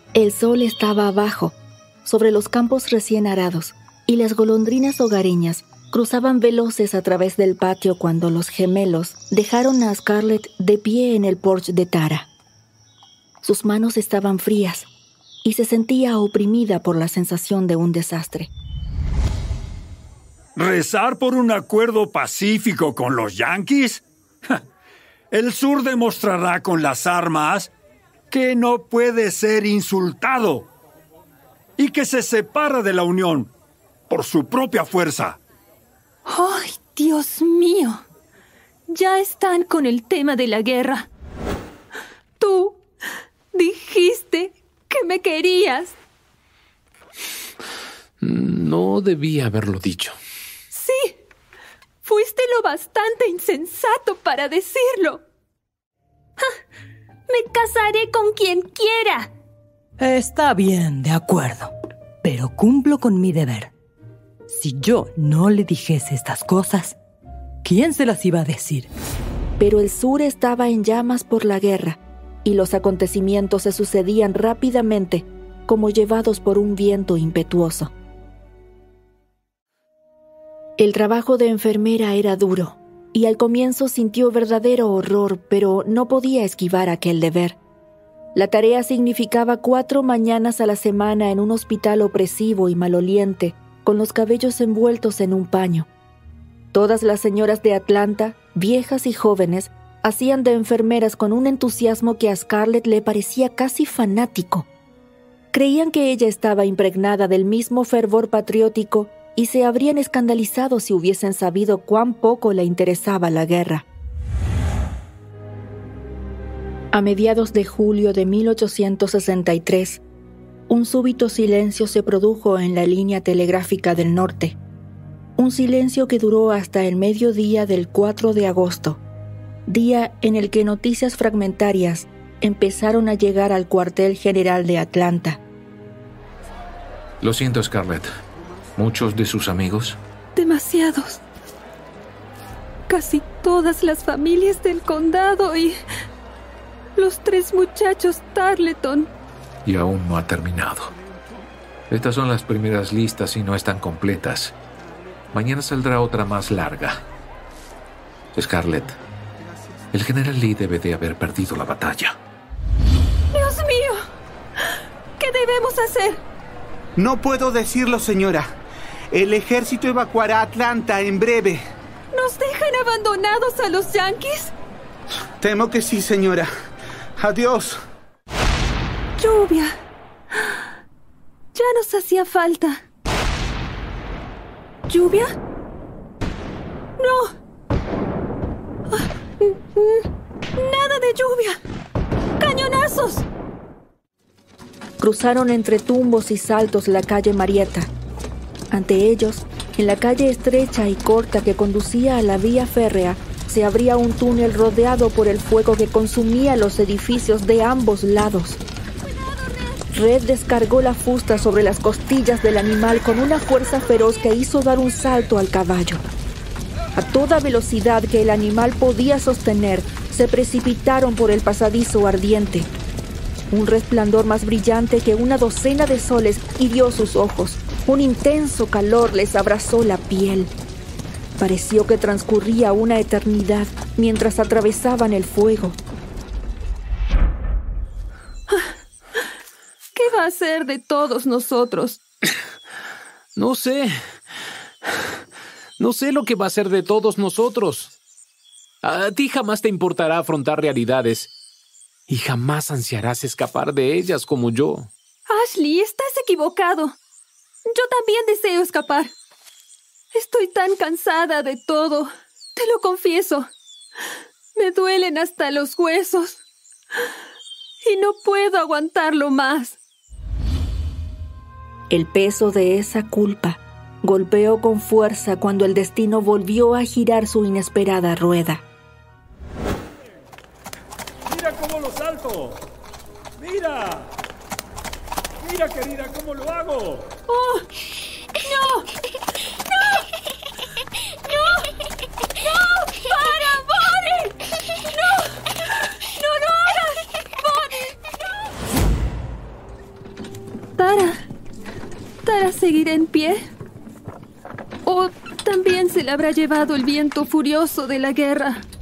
El sol estaba abajo, sobre los campos recién arados, y las golondrinas hogareñas cruzaban veloces a través del patio cuando los gemelos dejaron a Scarlett de pie en el porche de Tara. Sus manos estaban frías y se sentía oprimida por la sensación de un desastre. ¿Rezar por un acuerdo pacífico con los yanquis? El sur demostrará con las armas que no puede ser insultado y que se separa de la Unión por su propia fuerza. ¡Ay, Dios mío! Ya están con el tema de la guerra. Tú dijiste que me querías. No debí haberlo dicho. Sí, fuiste lo bastante insensato para decirlo. Me casaré con quien quiera. Está bien, de acuerdo, pero cumplo con mi deber. Si yo no le dijese estas cosas, ¿quién se las iba a decir? Pero el sur estaba en llamas por la guerra, y los acontecimientos se sucedían rápidamente, como llevados por un viento impetuoso. El trabajo de enfermera era duro, y al comienzo sintió verdadero horror, pero no podía esquivar aquel deber. La tarea significaba 4 mañanas a la semana en un hospital opresivo y maloliente, con los cabellos envueltos en un paño. Todas las señoras de Atlanta, viejas y jóvenes, hacían de enfermeras con un entusiasmo que a Scarlett le parecía casi fanático. Creían que ella estaba impregnada del mismo fervor patriótico y se habrían escandalizado si hubiesen sabido cuán poco le interesaba la guerra. A mediados de julio de 1863, un súbito silencio se produjo en la línea telegráfica del norte. Un silencio que duró hasta el mediodía del 4 de agosto, día en el que noticias fragmentarias empezaron a llegar al cuartel general de Atlanta. Lo siento, Scarlett. ¿Muchos de sus amigos? Demasiados. Casi todas las familias del condado y los 3 muchachos Tarleton. Y aún no ha terminado. Estas son las primeras listas y no están completas. Mañana saldrá otra más larga. Scarlett, el general Lee debe de haber perdido la batalla. ¡Dios mío! ¿Qué debemos hacer? No puedo decirlo, señora. El ejército evacuará Atlanta en breve. ¿Nos dejan abandonados a los yanquis? Temo que sí, señora. Adiós. Lluvia. Ya nos hacía falta. ¿Lluvia? No. Nada de lluvia. ¡Cañonazos! Cruzaron entre tumbos y saltos la calle Marietta. Ante ellos, en la calle estrecha y corta que conducía a la vía férrea, se abría un túnel rodeado por el fuego que consumía los edificios de ambos lados. Red descargó la fusta sobre las costillas del animal con una fuerza feroz que hizo dar un salto al caballo. A toda velocidad que el animal podía sostener, se precipitaron por el pasadizo ardiente. Un resplandor más brillante que una docena de soles hirió sus ojos. Un intenso calor les abrazó la piel. Pareció que transcurría una eternidad mientras atravesaban el fuego. ¿Qué va a ser de todos nosotros? No sé. No sé lo que va a ser de todos nosotros. A ti jamás te importará afrontar realidades y jamás ansiarás escapar de ellas como yo. Ashley, estás equivocado. Yo también deseo escapar. Estoy tan cansada de todo. Te lo confieso. Me duelen hasta los huesos. Y no puedo aguantarlo más. El peso de esa culpa golpeó con fuerza cuando el destino volvió a girar su inesperada rueda. ¡Mira cómo lo salto! ¡Mira! ¡Mira, querida, cómo lo hago! ¡Oh! ¡No! ¡No! ¡No! ¡No! ¡Para, Bonnie! ¡No! ¡No lo hagas! ¡Bonnie! ¡No! ¿Tara seguirá en pie? ¿O también se la habrá llevado el viento furioso de la guerra?